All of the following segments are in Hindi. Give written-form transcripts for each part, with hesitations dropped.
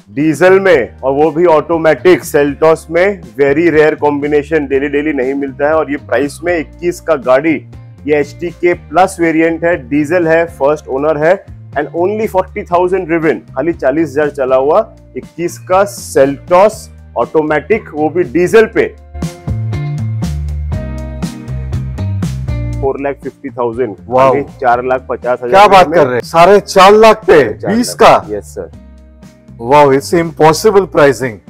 डीजल में, और वो भी ऑटोमेटिक सेल्टॉस में। Very rare combination, daily daily नहीं मिलता है। और ये प्राइस में 21 का गाड़ी, ये एचटी के प्लस वेरिएंट है, डीजल है, फर्स्ट ओनर है एंड ओनली 40,000 ड्रिवन, खाली 40,000 चला हुआ 21 का सेल्टॉस ऑटोमेटिक, वो भी डीजल पे। 4,50,000, 4,50,000। क्या बात कर रहे हैं, 4.5 पे 20 का? Yes sir. Wow, it's impossible pricing.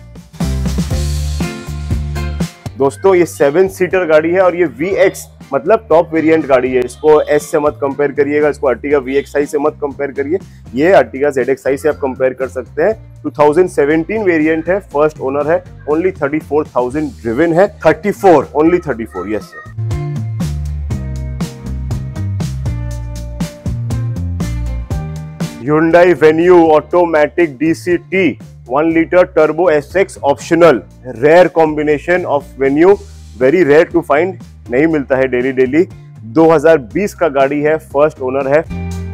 दोस्तों ये 7 सीटर गाड़ी है और ये VX मतलब टॉप वेरिएंट गाड़ी है। इसको S से मत कंपेयर करिएगा, इसको अर्टिगा VXi से मत कंपेयर करिए, ये अर्टिगा ZXi से आप कंपेयर कर सकते हैं। 2017 वेरिएंट है, फर्स्ट ओनर है, ओनली 34,000 ड्रिवन है। 34, only 34, yes sir. Hyundai Venue Automatic DCT 1 liter turbo SX optional, rare combination of Venue, very rare to find, नहीं मिलता है डेली डेली। 2020 का गाड़ी है, फर्स्ट ओनर है।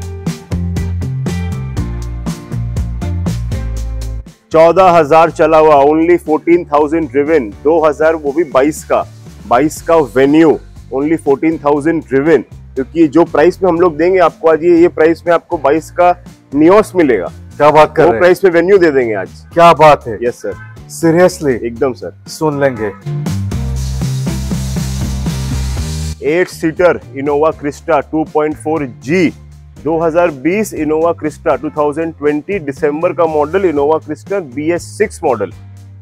14,000 चला हुआ, ओनली 14,000 ड्रिवन। 2000 वो भी 22 का वेन्यू, ओनली 14,000 ड्रिवन। क्योंकि जो प्राइस में हम लोग देंगे आपको आज, ये प्राइस में आपको 22 का नियोस मिलेगा। क्या बात कर रहे हैं, वो प्राइस में वेन्यू दे देंगे आज। क्या बात है। Yes sir, seriously? एकदम सर, सुन लेंगे। 8 seater Innova Crysta 2.4G 2020 Innova Crysta 2020 दिसंबर का model Innova Crysta BS6 model.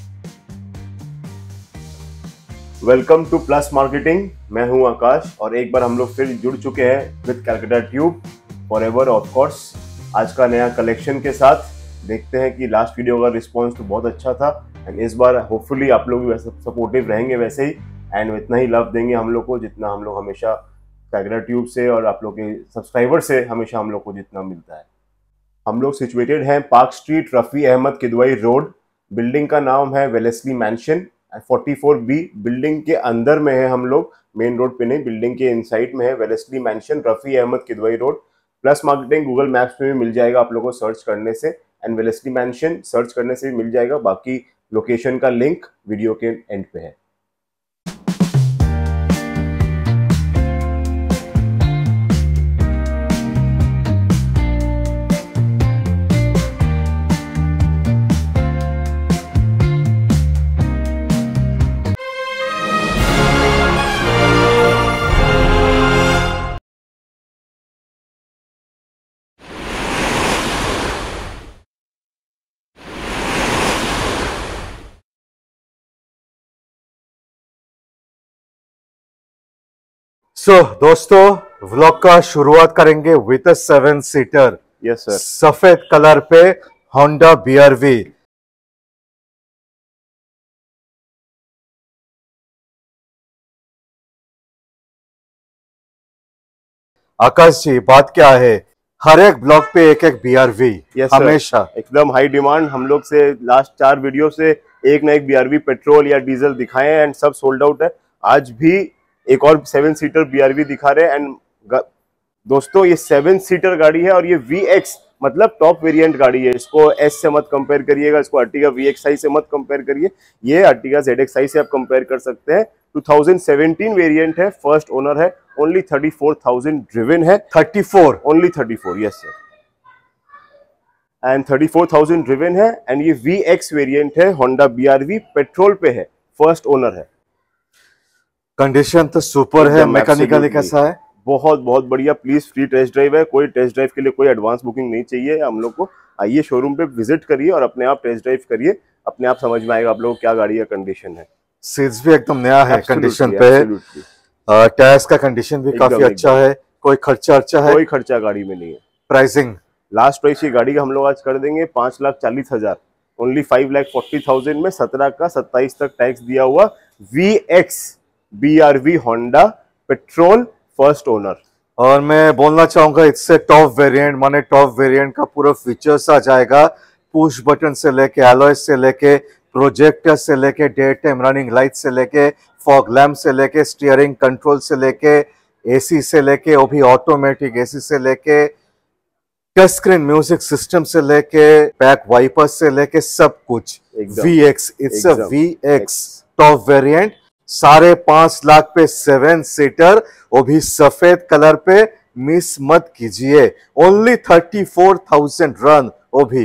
Welcome to plus marketing, मैं हूं आकाश और एक बार हम लोग फिर जुड़ चुके हैं with Calcutta tube forever of course. आज का नया कलेक्शन के साथ देखते हैं कि लास्ट वीडियो का रिस्पांस तो बहुत अच्छा था एंड इस बार होपफुली आप लोग भी वैसे सपोर्टिव रहेंगे वैसे ही एंड इतना ही लव देंगे हम लोग को जितना हम लोग हमेशा कैलकाटा ट्यूब से और आप लोग के सब्सक्राइबर से हमेशा हम लोग को जितना मिलता है। हम लोग सिचुएटेड हैं park street, Rafi Ahmed Kidwai road. Building का नाम है वेलेस्ली मैंशन 44B। बिल्डिंग के अंदर में है हम लोग, मेन रोड पे नहीं, बिल्डिंग के इनसाइड में है Wellesley mansion, Rafi Ahmed Kidwai road. Plus marketing Google maps में भी मिल जाएगा आप लोगों को सर्च करने से एंड वेलेस्ली मैंशन सर्च करने से भी मिल जाएगा। बाकी लोकेशन का लिंक वीडियो के एंड पे है। दोस्तों व्लॉग का शुरुआत करेंगे with a 7 seater. Yes sir. सफेद कलर पे होंडा BRV। आकाश जी, बात क्या है, हर एक ब्लॉग पे एक BRV। yes, हमेशा एकदम हाई डिमांड। हम लोग से लास्ट 4 वीडियो से एक ना एक BRV पेट्रोल या डीजल दिखाए हैं एंड सब सोल्ड आउट है। आज भी एक और 7 सीटर BRV दिखा रहे हैं एंड दोस्तों ये 7 सीटर गाड़ी है और ये VX मतलब टॉप वेरिएंट गाड़ी है। इसको S से मत कंपेयर करिएगा, इसको अर्टिगा VXi से मत कंपेयर करिए, ये अर्टिगा ZXi से आप कंपेयर कर सकते हैं। 2017 वेरिएंट है, फर्स्ट ओनर है, ओनली 34,000 ड्रिवन है। 34, only 34, yes sir. And 34,000 driven है एंड ये VX वेरिएंट है, होंडा BRV, पेट्रोल पे है, फर्स्ट ओनर है। कंडीशन तो सुपर है। मैकेनिकली कैसा है? बहुत बहुत बढ़िया। प्लीज फ्री टेस्ट ड्राइव है, कोई टेस्ट ड्राइव के लिए कोई एडवांस बुकिंग नहीं चाहिए हम लोग को। आइए शोरूम पे विजिट करिए और अपने आप टेस्ट ड्राइव करिए, अपने आप समझ में आएगा आप लोगों को क्या गाड़ी का कंडीशन है। सीट्स भी एकदम नया है, कंडीशन पे है। टायर्स का कंडीशन भी काफी अच्छा है। कोई खर्चा है? कोई खर्चा गाड़ी में नहीं है। प्राइसिंग, लास्ट प्राइस की गाड़ी का हम लोग आज कर देंगे 5,40,000, ओनली 5,40,000 में 17 का 27 तक टैक्स दिया हुआ VX BRV Honda petrol, first owner. और मैं बोलना चाहूंगा इससे टॉप वेरिएंट माने टॉप वेरिएंट का पूरा फीचर्स आ जाएगा। पुश बटन से लेके एलॉय से लेके प्रोजेक्टर से लेके डे टाइम रनिंग लाइट से लेके फॉग लैम्प से लेके स्टीयरिंग कंट्रोल से लेके AC से लेके वो भी ऑटोमेटिक AC से लेके टच स्क्रीन म्यूजिक सिस्टम से लेके बैक वाइपर से लेके सब कुछ एकदम VX, इट्स अ एकदम VX टॉप वेरिएंट। 5.5 लाख पे 7 सीटर, वो भी सफेद कलर पे, मिस मत कीजिए। ओनली 34,000 रन, वो भी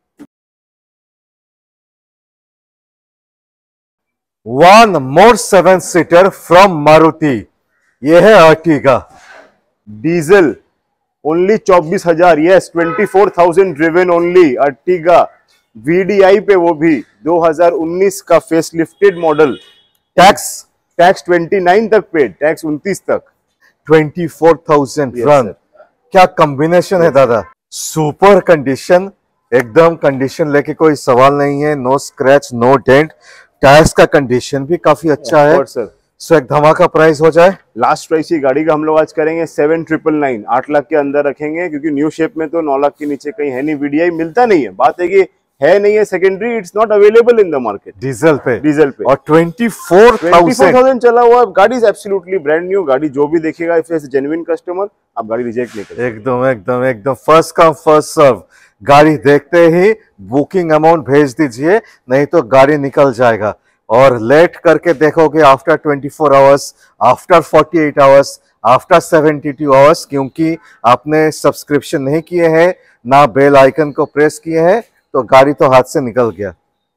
1 more 7 सीटर फ्रॉम मारुति। ये है Ertiga diesel, only 24,000, yes 24,000 driven only Ertiga VDI पे, वो भी 2019 का face lifted model. Tax tax 29 तक पे, टैक्स 29 तक। 24,000 Yes, रन। sir. क्या कॉम्बिनेशन है दादा, सुपर कंडीशन, एकदम कंडीशन लेके कोई सवाल नहीं है। No scratch, no dent, tyres का कंडीशन भी काफी अच्छा है। सर सो एक धमाका प्राइस हो जाए। लास्ट प्राइस की गाड़ी का हम लोग आज करेंगे 7,999, 8 लाख के अंदर रखेंगे, क्योंकि न्यू शेप में तो 9 लाख के नीचे कहीं है नहीं, VDI मिलता नहीं है। बात है कि है नहीं है secondary, it's not available in the market diesel पे, डीजल पे। और 24,000 चला हुआ है। गाड़ी इज एब्सोल्युटली ब्रांड न्यू। गाड़ी जो भी देखेगा इफ एज जेन्युइन कस्टमर, आप गाड़ी रिजेक्ट नहीं करेंगे। एकदम एकदम एकदम फर्स्ट कम फर्स्ट सर्व। गाड़ी देखते ही बुकिंग अमाउंट भेज दीजिए, नहीं तो गाड़ी निकल जाएगा। और लेट करके देखोगे after 24 hours, after 48 hours, after 72 hours, क्योंकि आपने सब्सक्रिप्शन नहीं किए हैं ना बेल आइकन को प्रेस किए हैं, तो गाड़ी तो हाथ से निकल गया।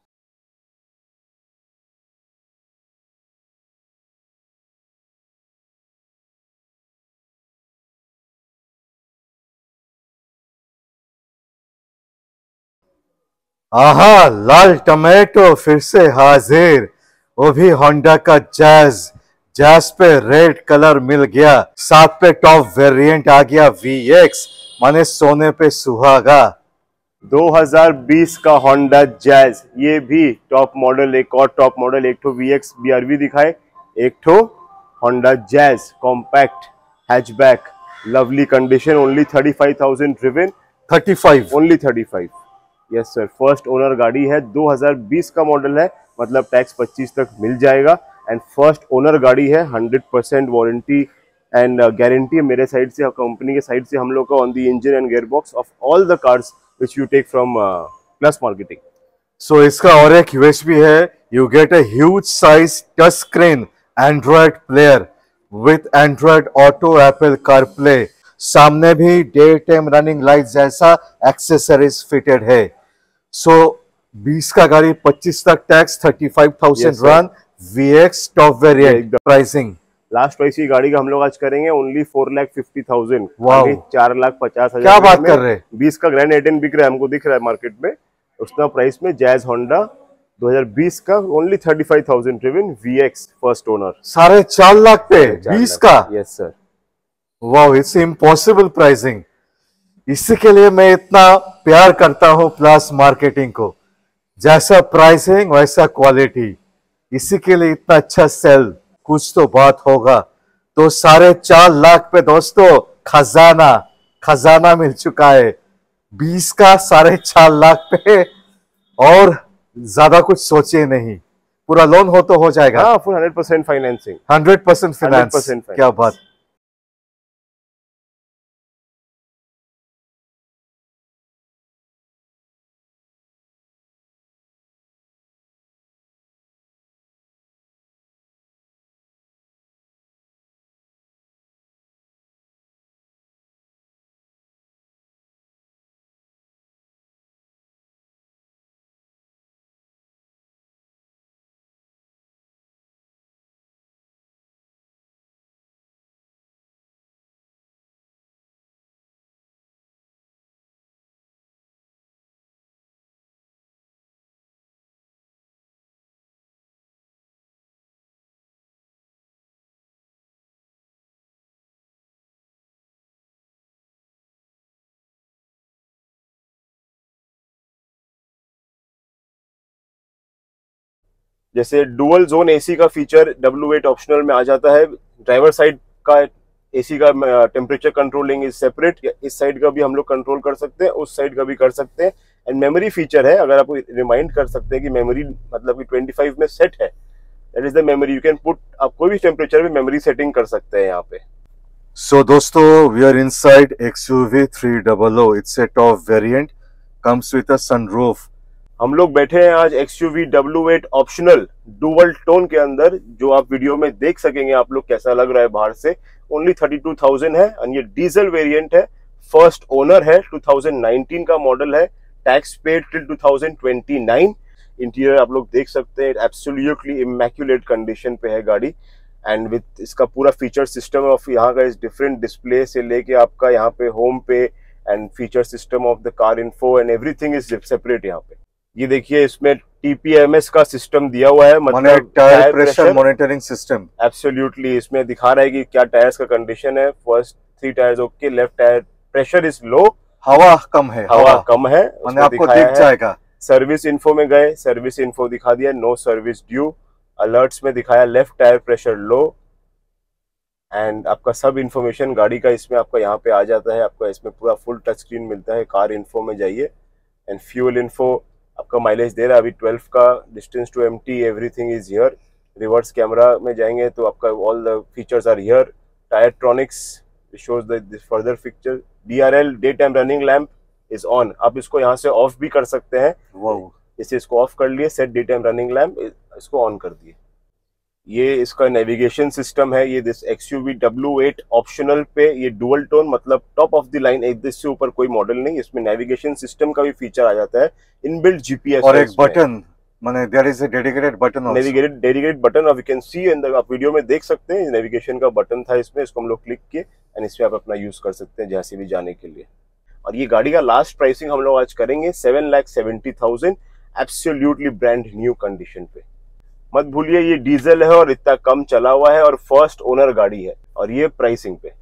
आहा, लाल टमाटो फिर से हाजिर, वो भी होंडा का जैज। जैज पे रेड कलर मिल गया, साथ पे टॉप वेरिएंट आ गया VX, माने सोने पे सुहागा। 2020 का होंडा जैज, ये भी टॉप मॉडल। एक और टॉप मॉडल, एक ठो VX BRV दिखाए, एक ठो Honda Jazz compact hatchback, lovely condition, only 35,000 driven. 35, only 35, yes sir. First owner गाड़ी है, 2020 का मॉडल है, मतलब टैक्स 25 तक मिल जाएगा। एंड फर्स्ट ओनर गाड़ी है, 100% वारंटी एंड गारंटी है मेरे साइड से, कंपनी के साइड से हम लोग का on the engine and gear box of all the cars which you take from Plus Marketing. So इसका और एक यूएसपी है, you get a huge size touch screen Android player with Android Auto, Apple CarPlay, सामने भी डे टाइम रनिंग लाइट जैसा एक्सेसरीज फिटेड है। सो 20 का गाड़ी 25 तक tax, 35,000 Yes, sir. Run, VX top variant. एकदम। प्राइसिंग लास्ट प्राइस की गाड़ी का हम लोग आज करेंगे ओनली 4,50,000। Wow. 4,50,000। क्या बात कर रहे हैं? 20 का ग्रैंड A10 बिक रहा है, हमको दिख रहा है मार्केट में। उसका प्राइस में जैज होंडा 2020 का only 35,000 driven VX first owner. 4.5 lakh पे 20 का। Yes sir. Wow, it's impossible pricing. इसी के लिए मैं इतना प्यार करता हूं प्लस मार्केटिंग को, जैसा प्राइसिंग वैसा क्वालिटी, इसी के लिए इतना अच्छा सेल। कुछ तो बात होगा। तो 4.5 लाख पे दोस्तों खजाना खजाना मिल चुका है। 20 का 4.5 लाख पे, और ज्यादा कुछ सोचिए नहीं, पूरा लोन हो तो हो जाएगा। हाँ, फुल 100% फाइनेंसिंग, 100% फाइनेंस। 100% क्या बात। जैसे डुअल जोन एसी का फीचर W8 ऑप्शनल में आ जाता है। ड्राइवर साइड का एसी का टेम्परेचर कंट्रोलिंग इज सेपरेट, इस साइड का भी हम लोग कंट्रोल कर सकते हैं, उस साइड का भी कर सकते हैं। एंड मेमोरी फीचर है, अगर आपको रिमाइंड कर सकते हैं कि मेमोरी मतलब कि 25 में सेट है, that is the memory. You can put, आप कोई भी टेम्परेचर में मेमोरी सेटिंग कर सकते हैं यहाँ पे। So दोस्तों, we are inside XUV 300. It's a top variant, comes with a sunroof. हम लोग बैठे हैं आज XUV W8 optional dual tone के अंदर, जो आप वीडियो में देख सकेंगे आप लोग कैसा लग रहा है बाहर से। ओनली 32,000 है और ये डीजल वेरिएंट है, फर्स्ट ओनर है, 2019 का मॉडल है, टैक्स पेड टिल 2029। इंटीरियर आप लोग देख सकते हैं, एब्सोल्युटली इमैक्युलेट कंडीशन पे है गाड़ी। एंड विद इसका पूरा फीचर सिस्टम ऑफ यहाँ का इस डिफरेंट डिस्प्ले से लेके आपका यहाँ पे होम पे and feature system of the car info and everything is separate. यहाँ पे ये देखिए, इसमें TPMS का सिस्टम दिया हुआ है, मतलब tyre pressure monitoring system. Absolutely इसमें दिखा रहा है कि क्या टायर्स का कंडीशन है। First 3 tyres okay, left tyre pressure is low, हवा कम है, हवा कम है, आपको दिख जाएगा। सर्विस इन्फो में गए, सर्विस इन्फो दिखा दिया, नो सर्विस ड्यू। अलर्ट्स में दिखाया left tyre pressure low, and आपका सब इन्फॉर्मेशन गाड़ी का इसमें आपका यहाँ पे आ जाता है। आपका इसमें पूरा फुल टच स्क्रीन मिलता है। कार इन्फो में जाइए एंड फ्यूल इन्फो आपका माइलेज दे रहा है अभी 12 का, distance to empty everything is here. Reverse camera में जाएंगे तो आपका all the features are here. Tyre tronics shows the further feature. DRL day time running lamp is on, आप इसको यहाँ से ऑफ भी कर सकते हैं। इसे इसको ऑफ कर लिए, set day time running lamp, इसको ऑन कर दिए। ये इसका नेविगेशन सिस्टम है। ये दिस XUV W8 ऑप्शनल पे ये डुअल टोन, मतलब टॉप ऑफ द लाइन, एक इससे ऊपर कोई मॉडल नहीं। इसमें नेविगेशन सिस्टम का भी फीचर आ जाता है, इनबिल्ट GPS और एक बटन, माने there is a dedicated button also, dedicated button. आप you can see in the, आप वीडियो में देख सकते हैं नेविगेशन का बटन था इसमें, इसको हम लोग क्लिक किए एंड इसमें आप अपना यूज कर सकते हैं जैसे भी जाने के लिए। और ये गाड़ी का लास्ट प्राइसिंग हम लोग आज करेंगे 7,70,000, एब्सोल्युटली ब्रांड न्यू कंडीशन पे। मत भूलिए ये डीजल है और इतना कम चला हुआ है और फर्स्ट ओनर गाड़ी है, और ये प्राइसिंग पे।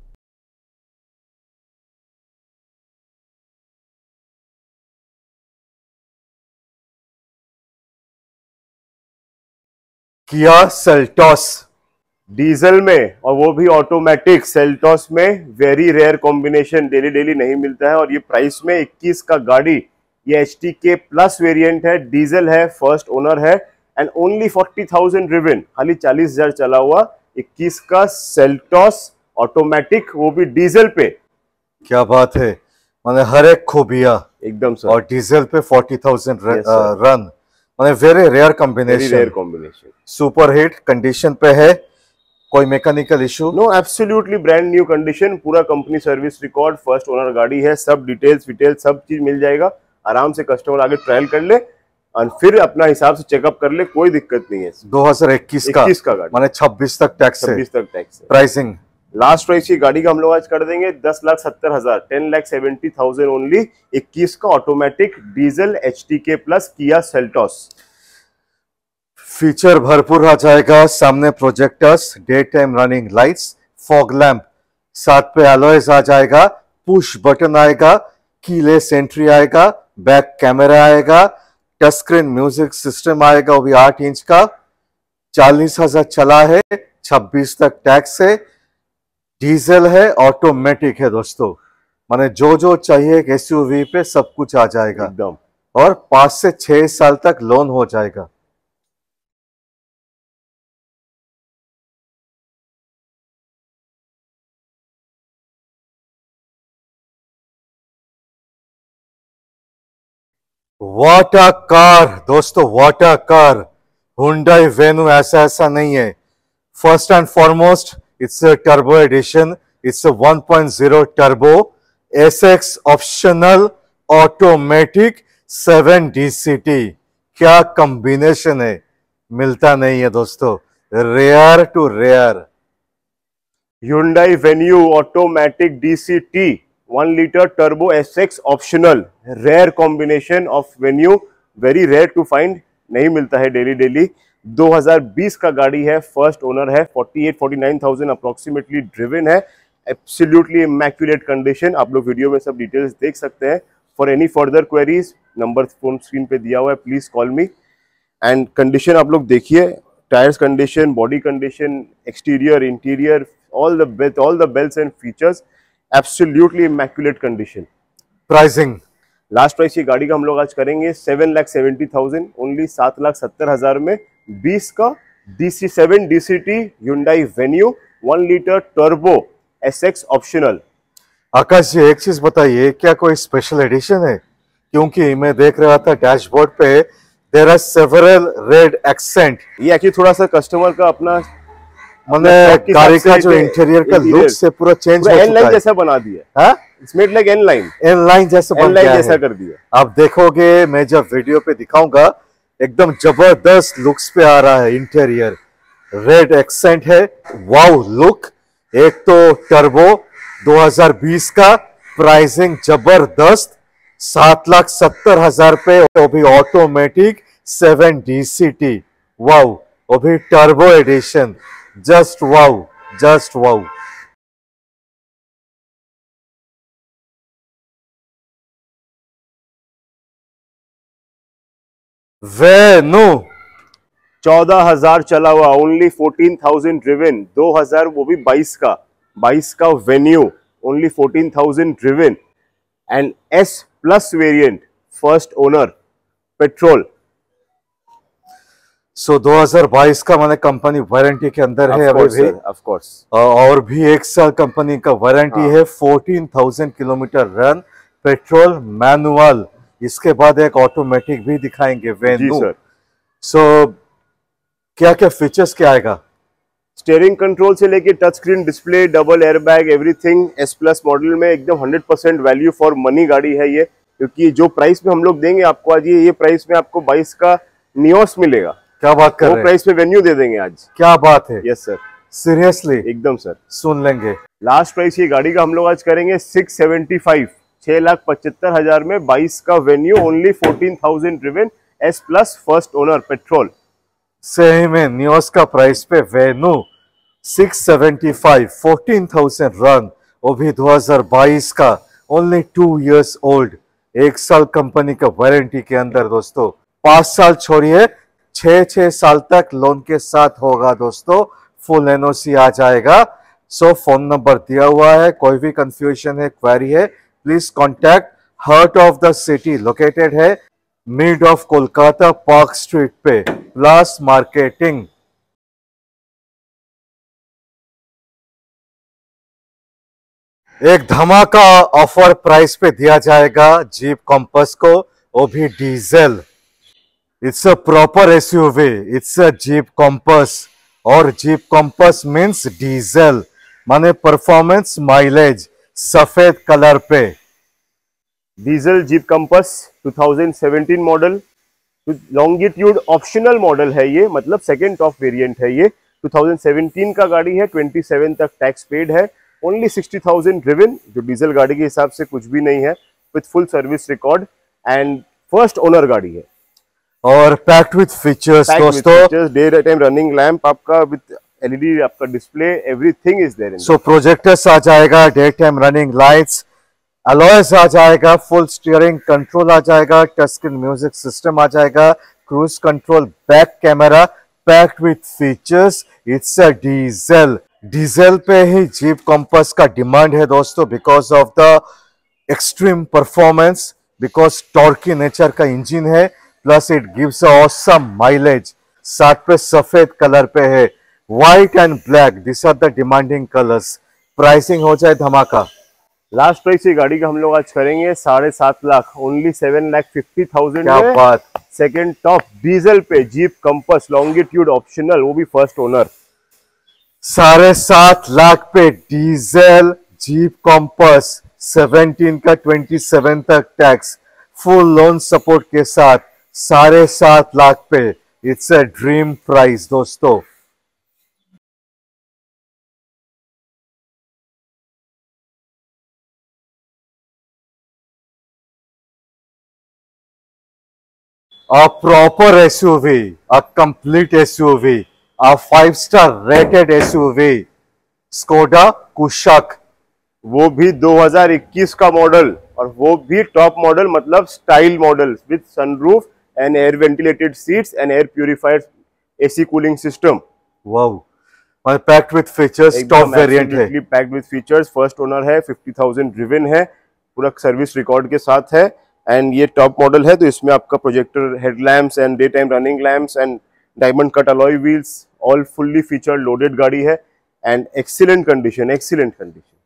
किया सेल्टॉस डीजल में, और वो भी ऑटोमेटिक सेल्टॉस में, वेरी रेयर कॉम्बिनेशन, डेली नहीं मिलता है। और ये प्राइस में 21 का गाड़ी, ये HTK प्लस वेरिएंट है, डीजल है, फर्स्ट ओनर है एंड ओनली 40,000 ड्रिवन, खाली 40,000 चला हुआ। 21 का सेल्टॉस ऑटोमेटिक, वो भी डीजल पे। क्या बात है, माने हर एक खूबिया एकदम सर। और डीजल पे 40,000 रन, माने very rare combination. Super hit condition पे है, कोई mechanical issue no, absolutely brand new condition, पूरा company service record, first owner गाड़ी है, सब डिटेल्स सब चीज मिल जाएगा। आराम से कस्टमर आगे ट्रायल कर ले और फिर अपना हिसाब से चेकअप कर ले, कोई दिक्कत नहीं है। 2021 का गाड़ी, माने 26 तक टैक्स है। 26 तक टैक्स है। प्राइसिंग लास्ट प्राइस की गाड़ी का हम लोग आज कर देंगे 10,70,000, 10,70,000 ओनली। 21 का ऑटोमेटिक डीजल HTK प्लस किया सेल्टॉस। फीचर भरपूर आ जाएगा, सामने projectors, day time running lights, fog lamp, साथ पे अलॉयज आ जाएगा, पुश बटन आएगा, कीलेस एंट्री आएगा, बैक कैमरा आएगा, टच स्क्रीन म्यूजिक सिस्टम आएगा, वो भी 8 इंच का। 40,000 चला है, 26 तक टैक्स है, डीजल है, ऑटोमेटिक है दोस्तों। माने जो चाहिए एक SUV पे सब कुछ आ जाएगा एकदम, और 5 से 6 साल तक लोन हो जाएगा। व्हाट अ कार दोस्तों, what a car. Hyundai Venue ऐसा नहीं है। First and foremost it's a turbo edition, it's a 1.0 turbo SX optional automatic 7 DCT। क्या कॉम्बिनेशन है, मिलता नहीं है दोस्तों, rare to rare. Hyundai Venue automatic DCT 1 liter turbo SX optional, rare combination of Venue, very rare to find, नहीं मिलता है डेली। 2020 का गाड़ी है, फर्स्ट ओनर है, 48-49,000 अप्रोक्सीमेटली ड्रिवन है, एब्सोल्युटली इमैक्युलेट कंडीशन। आप लोग वीडियो में सब डिटेल्स देख सकते हैं। For any further queries number phone screen पे दिया हुआ है, please call me. And condition आप लोग देखिए, tyres condition, body condition, exterior, interior, all the bells and features, absolutely immaculate condition. Pricing, last price की गाड़ी का हम लोग आज करेंगे 7,70,000 ओनली, 7,70,000 में 20 का DC7 DCT Hyundai Venue 1 liter turbo SX optional. Akash ji एक चीज बताइए, क्या कोई स्पेशल एडिशन है? क्योंकि मैं देख रहा था डैशबोर्ड पे there are several red accent. ये एक्चुअली थोड़ा सा कस्टमर का अपना मैंने गाड़ी का जो इंटीरियर का लुक से पूरा चेंज हो एन चुका लाइन है। जैसा बना दिया। हाँ, it's made like N Line, N Line जैसा बन गया जैसा है। कर दिया। आप देखोगे, मैं जब वीडियो पे दिखाऊंगा, एकदम जबरदस्त लुक्स पे आ रहा है इंटीरियर। रेड एक्सेंट है, वाव लुक। एक तो टर्बो 2020 का, प्राइसिंग जबरदस्त, 7,70,000 पे, वो भी ऑटोमेटिक 7 DCT। वाव, वो भी turbo edition, just wow, just wow. Venue 14,000 चला हुआ, ओनली 14,000 ड्रिवन, 2000 वो भी 22 का Venue, only 14,000 driven and S plus variant, first owner, petrol. So 2022 का माने कंपनी वारंटी के अंदर है अभी भी, ऑफ कोर्स। और भी 1 साल कंपनी का वारंटी है। 14,000 किलोमीटर रन, पेट्रोल मैनुअल। इसके बाद एक ऑटोमेटिक भी दिखाएंगे वेन्यू। जी सर। सो क्या क्या फीचर्स क्या आएगा? स्टीयरिंग कंट्रोल से लेके touch screen display, double airbag, everything. S plus model में एकदम 100% वैल्यू फॉर मनी गाड़ी है ये, क्योंकि जो प्राइस में हम लोग देंगे आपको आज, ये प्राइस में आपको 22 का नियोस मिलेगा। क्या बात कर रहे हैं? प्राइस में वेन्यू दे देंगे आज। क्या बात है? Yes sir, seriously? एकदम सर, सुन लेंगे। लास्ट प्राइस ये गाड़ी का हम लोग आज करेंगे 675, 6,75,000 में 22 का Venue, only 14,000 driven, S plus first owner, petrol. सही में नियोस का प्राइस पे वेन्यू 675, 14,000 रन, वो भी 2022 का, ओनली 2 years ओल्ड, 1 साल कंपनी का वारंटी के अंदर दोस्तों। 5 साल छोड़िए, 6 साल तक लोन के साथ होगा दोस्तों, फुल NOC आ जाएगा। सो फोन नंबर दिया हुआ है, कोई भी कंफ्यूजन है, क्वेरी है, please contact. Heart of the city located है, mid of Kolkata, Park Street पे, प्लस मार्केटिंग। एक धमाका ऑफर प्राइस पे दिया जाएगा जीप कॉम्पस को, वो भी diesel. It's a proper SUV, it's a Jeep Compass, और जीप कॉम्पस मीन्स डीजल, माने परफॉर्मेंस माइलेज, सफेद कलर पे। Diesel Jeep Compass 2017 model, Longitude optional model है ये, मतलब सेकेंड टॉप वेरिएंट है ये। 2017 का गाड़ी है, 27 तक टैक्स पेड है, ओनली 60,000 ड्रिवन, जो डीजल गाड़ी के हिसाब से कुछ भी नहीं है, with full service record and first owner गाड़ी है। और पैक्ड विथ फीचर्स दोस्तों, डे टाइम रनिंग लैंप आपका विथ LED आपका display, everything is there in. So projectors आ जाएगा, day time running lights, alloys आ जाएगा, फुल स्टीयरिंग कंट्रोल आ जाएगा, टच स्क्रीन म्यूजिक सिस्टम आ जाएगा, cruise control, back camera, packed with features. It's a diesel. Diesel पे ही जीप कॉम्पस का डिमांड है दोस्तों, because of the extreme performance, because torquey nature का इंजन है, plus it gives a awesome mileage. साथ पे सफेद कलर पे है, white and black, this are the demanding colours. Pricing हो जाए धमाका। लास्ट प्राइस ये गाड़ी का हम लोग आज करेंगे 7.5 लाख, ओनली 7,50,000 क्या में बात। सेकेंड टॉप डीजल पे जीप कंपस, लॉन्गिट्यूड ऑप्शनल, वो भी फर्स्ट ओनर। 7.5 लाख पे डीजल जीप कॉम्पस, 17 का 27 तक टैक्स, फुल लोन सपोर्ट के साथ, 7.5 लाख पे। इट्स अ ड्रीम प्राइस दोस्तों। A proper SUV, a complete SUV, a 5-star rated SUV, Skoda Kushaq। वो भी 2021 का मॉडल, और वो भी टॉप मॉडल, मतलब style model with sunroof and air ventilated seats and air purified AC cooling system. Wow, packed with features, top variant है। Packed with features, first owner है, 50,000 ड्रिवन है, पूरा सर्विस रिकॉर्ड के साथ है, एंड ये टॉप मॉडल है। तो इसमें आपका projector headlamps and day time running lamps and diamond cut alloy wheels, all fully featured loaded गाड़ी है, and excellent condition, excellent condition.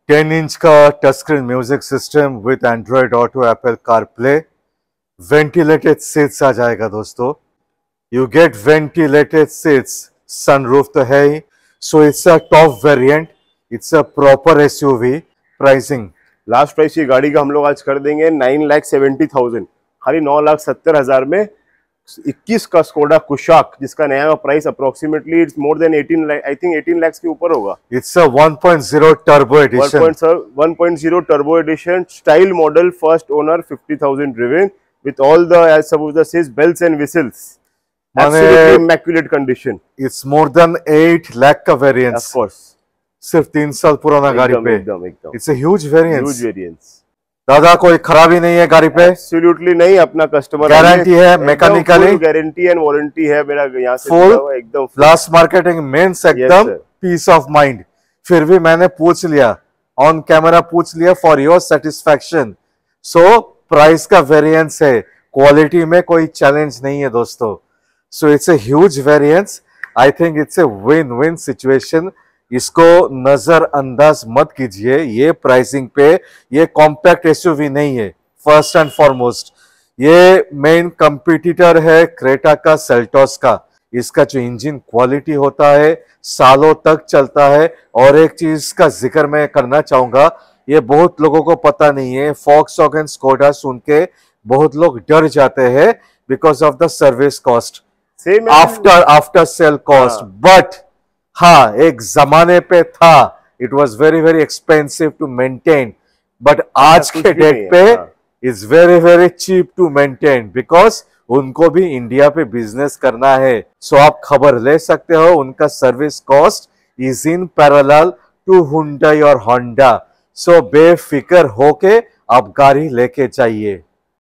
10 inch का touch screen music system with Android Auto, Apple CarPlay, ventilated seats आ जाएगा दोस्तों। You get ventilated seats, sunroof तो है ही। So it's a top variant, it's a proper SUV. Pricing last price ये गाड़ी का हम लोग आज कर देंगे 9,70,000, खाली 9,70,000 में 21 का स्कोडा कुशाक, जिसका नया price approximately it's more than 18 lakh, I think 18 lakh के ऊपर होगा। It's a 1.0 turbo edition, 1.0 turbo edition, style model, first owner, 50,000 driven with all the as suppose the bells and whistles, absolutely immaculate condition. It's more than 8 lakh का वेरिएंस, ऑफ कोर्स सिर्फ 3 साल पुराना गाड़ी पे। एकदम it's a huge variance, huge variance. दादा कोई खराबी नहीं है गाड़ी पे? एब्सोल्युटली नहीं, अपना कस्टमर गारंटी है, मैकेनिकली गारंटी एंड वारंटी है मेरा यहाँ से फुल, एकदम प्लस मार्केटिंग मेंस एकदम पीस ऑफ माइंड। फिर भी मैंने पूछ लिया, ऑन कैमरा पूछ लिया for your satisfaction. So price का वेरिएंस है, क्वालिटी में कोई चैलेंज नहीं है दोस्तों। So it's a huge variance, I think it's a win win situation. इसको नजरअंदाज मत कीजिए, ये प्राइसिंग पे ये कॉम्पैक्ट एसयूवी नहीं है। फर्स्ट एंड फॉरमोस्ट ये मेन कंपटीटर है क्रेटा का, सेल्टोस का। इसका जो इंजन क्वालिटी होता है सालों तक चलता है। और एक चीज का जिक्र मैं करना चाहूंगा, ये बहुत लोगों को पता नहीं है, फॉक्सवैगन स्कोडा सुन के बहुत लोग डर जाते हैं because of the service cost, after sale cost. But हाँ, एक जमाने पे था, it was very very expensive to maintain, but आज के डेट पे it's very very cheap to maintain because उनको भी इंडिया पे बिजनेस करना है। सो आप खबर ले सकते हो, उनका service cost is in parallel to Hyundai और होंडा। सो बेफिक्र होके आप गाड़ी लेके जाइए।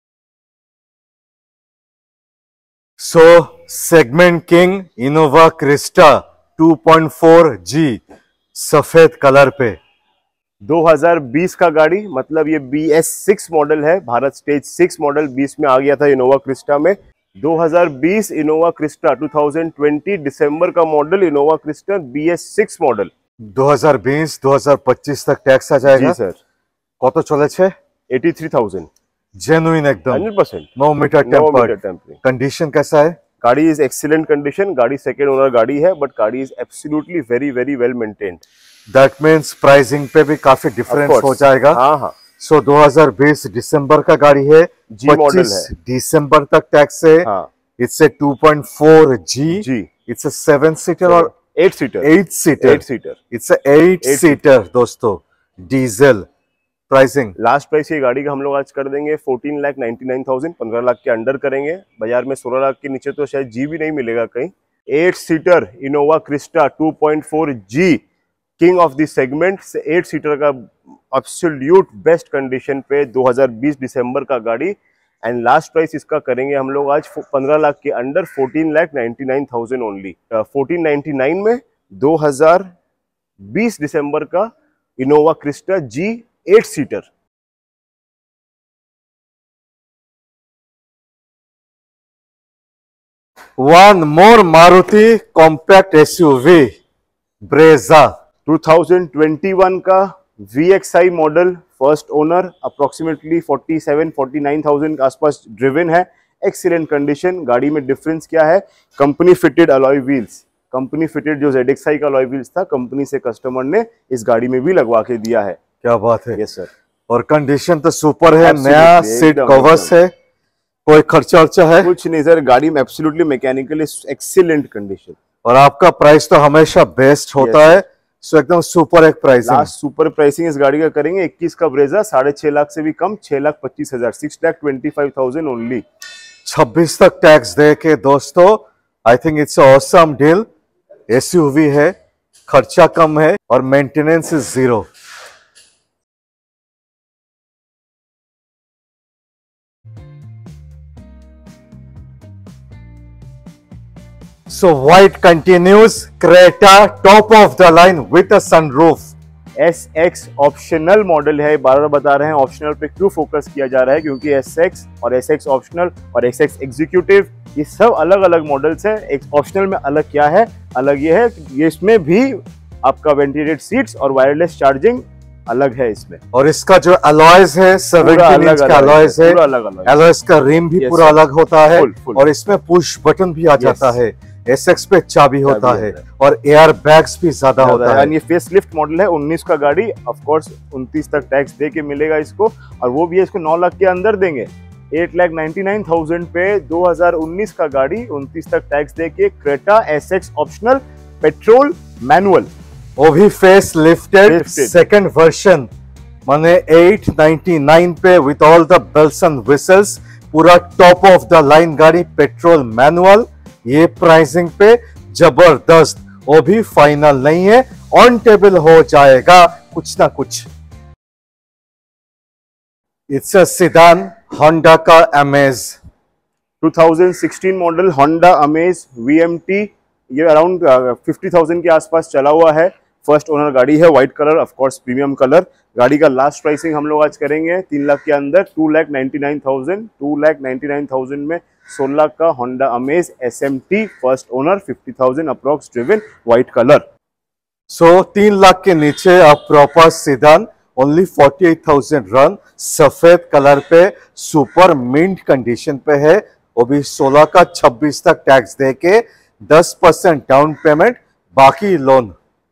So segment king Innova Crysta 2.4G सफेद कलर पे, 2020 का गाड़ी, मतलब ये BS6 मॉडल है, भारत स्टेज 6 मॉडल 20 में आ गया था इनोवा क्रिस्टा में। 2020 इनोवा क्रिस्टा, 2020 दिसंबर का model Innova Crysta BS6 model. 2020-2025 तक टैक्स आ जाएगा। जी सर। कत चले छे? 83,000। जेन्युइन एकदम 100%, नो मीटर टेम्पर्ड। कंडीशन कैसा है? गाड़ी इज एक्सीलेंट कंडीशन, गाड़ी सेकेंड ओनर गाड़ी है, बट गाड़ी is absolutely very very well maintained. That means pricing पे भी काफी डिफरेंस हो जाएगा। हाँ हाँ। सो 2020 दिसंबर का गाड़ी है, जी मॉडल है, दिसंबर तक टैक्स है। हाँ। इट्स ए 2.4G, जी, इट्स अ 7 सीटर और 8 seater, 8 seater, it's a 8 seater दोस्तों, डीजल। प्राइसिंग लास्ट प्राइस ये गाड़ी का हम लोग आज कर देंगे 14,99,000, 15 लाख के अंडर करेंगे। बाजार में 16 लाख के नीचे तो शायद जी भी नहीं मिलेगा कहीं। 8 seater Innova Crysta 2.4G, king of the segment, 8 seater का एब्सोल्यूट बेस्ट कंडीशन पे 2020 दिसंबर का गाड़ी। एंड लास्ट प्राइस इसका करेंगे हम लोग आज 15 लाख के अंडर, 14,99,000 ओनली। 1499 में 2020 दिसंबर का Innova Crysta G 8 seater. One more Maruti compact SUV Brezza 2021 का VXI model, first owner, approximately 47-49,000 के आसपास ड्रिवन है, एक्सीलेंट कंडीशन। गाड़ी में डिफरेंस क्या है, company fitted alloy wheels, company fitted जो ZXI का अलॉय व्हील्स था कंपनी से कस्टमर ने इस गाड़ी में भी लगवा के दिया है। क्या बात है। Yes sir. और कंडीशन तो सुपर है, नया सीट कवर्स है, कोई खर्चा वर्चा है कुछ नहीं सर, गाड़ी में एब्सोल्युटली मैकेनिकली एक्सीलेंट कंडीशन। और आपका प्राइस तो हमेशा बेस्ट होता है, सो एकदम सुपर एक प्राइसिंग। लास्ट सुपर प्राइसिंग इस गाड़ी का करेंगे 21 का ब्रेजा, 6.5 लाख से भी कम, 6,25,000, 6,25,000 ओनली। 26 तक टैक्स दे के दोस्तों, I think it's awesome deal. SUV है, खर्चा कम है और maintenance is 0। So white continues, Creta top of the line with a sunroof। SX optional model है, बार बार बता रहे हैं ऑप्शनल पे क्यों फोकस किया जा रहा है, क्योंकि SX और SX ऑप्शनल और SX एग्जीक्यूटिव ये सब अलग अलग मॉडल्स है। ऑप्शनल में अलग क्या है, अलग ये है कि ये इसमें भी आपका वेंटिलेटेड सीट्स और वायरलेस चार्जिंग अलग है इसमें। और इसका जो अलॉयज है 17 इंच का अलॉयज है, अलॉयज का रिम भी पूरा अलग होता है। और इसमें पुश बटन भी आ जाता है, SX पे चाबी होता है और एयर बैग्स भी ज्यादा होता है। ये फेस लिफ्ट मॉडल है 19 का गाड़ी, ऑफ कोर्स 29 तक टैक्स दे के मिलेगा इसको, और वो भी इसको 9 लाख के अंदर देंगे। 8,99,000 पे 2019 का गाड़ी, 29 तक टैक्स दे के Creta SX optional petrol manual, वो भी फेस लिफ्टेड सेकंड वर्जन, माने 899 पे with all the bells and whistles, पूरा टॉप ऑफ द लाइन गाड़ी, पेट्रोल मैनुअल। ये प्राइसिंग पे जबरदस्त, वो भी फाइनल नहीं है, ऑन टेबल हो जाएगा कुछ ना कुछ। इट्स अ सेडान, होंडा का Amaze 2016 model Honda Amaze VMT। ये अराउंड 50,000 के आसपास चला हुआ है। फर्स्ट ओनर गाड़ी है, white colour, of course premium colour. गाड़ी का लास्ट प्राइसिंग हम लोग आज करेंगे 3 लाख के अंदर, 2,99,000। 2,99,000 में 16 लाख का Honda Amaze SMT, first owner, 50,000 approx driven, white colour. So 3 lakh के नीचे अब प्रॉपर सेडान, ओनली 48,000 रन, सफेद कलर पे, सुपर मिंट कंडीशन पे है, वो भी 16 का 26 तक टैक्स देके 10% डाउन पेमेंट, बाकी लोन।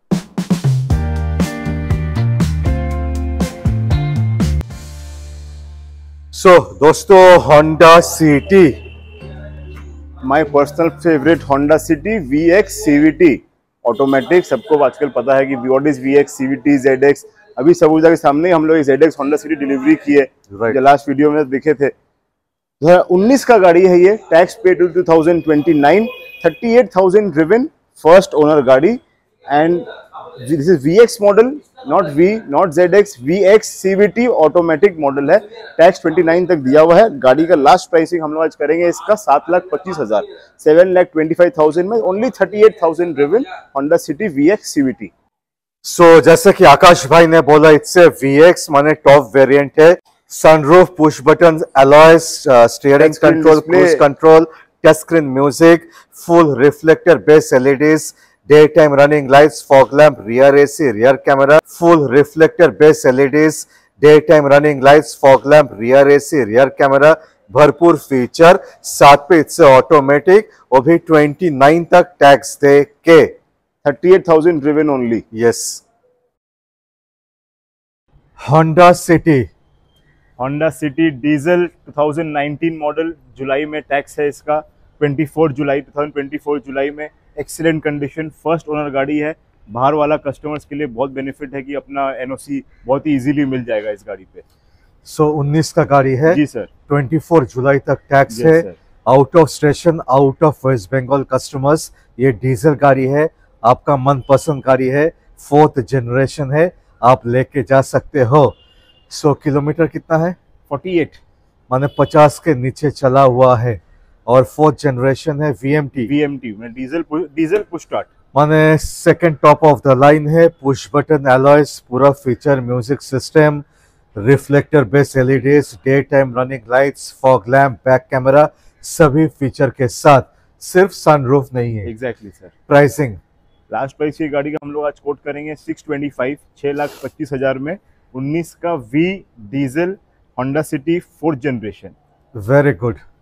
सो दोस्तों, Honda City, my personal favourite Honda City VX CVT automatic. सबको आजकल पता है कि what is VX CVT ZX। अभी सबूजा के सामने हम लोग ZX होंडा सिटी डिलीवरी किए, जो लास्ट वीडियो में दिखे थे। 2019 का गाड़ी है ये, tax pay to 2029, 38,000 driven, first owner गाड़ी। And this is VX model, not V, not ZX, VX CVT automatic model है। टैक्स 29 तक दिया हुआ है। गाड़ी का लास्ट प्राइसिंग हम लोग आज करेंगे इसका 7,25,000, 7,25,000 में only 38,000 driven Honda City VX CVT। So जैसे कि आकाश भाई ने बोला, इट्स VX माने टॉप वेरिएंट है। Sunroof, push button, alloys, steering control, cruise control, touch screen music, full reflector base LEDs, day time running lights, fog lamp, rear AC, rear camera, full reflector base LEDs, day time running lights, fog lamp, rear AC, rear camera, भरपूर फीचर, साथ पे इट्स ऑटोमेटिक, वो भी 29 तक टैक्स दे के, 38,000 driven only. Yes. Honda City, Honda City diesel 2019 model, जुलाई में टैक्स है इसका, 2024 जुलाई में। एक्सीलेंट कंडीशन, फर्स्ट ओनर गाड़ी है। बाहर वाला कस्टमर्स के लिए बहुत बेनिफिट है कि अपना NOC बहुत ही इजीली मिल जाएगा इस गाड़ी पे। सो 19 का गाड़ी है जी सर, 24 जुलाई तक टैक्स है। Out of station, out of West Bengal customers, ये डीजल गाड़ी है, आपका मनपसंद गाड़ी है, 4th जनरेशन है, आप लेके जा सकते हो। 100 किलोमीटर कितना है? 48, माने 50 के नीचे चला हुआ है, और 4th जनरेशन है VMT में डीजल पुश स्टार्ट, माने second top of the line है। पुश बटन अलॉयज, पूरा feature, music system, reflector base LEDs, day time running lights, fog lamp, back camera, सभी फीचर के साथ। सिर्फ सनरूफ नहीं है। Exactly sir. Pricing, last price की गाड़ी का हम लोग आज कोट करेंगे 625, 6,25,000 में। 19 का V diesel Honda City 4th generation. Very good.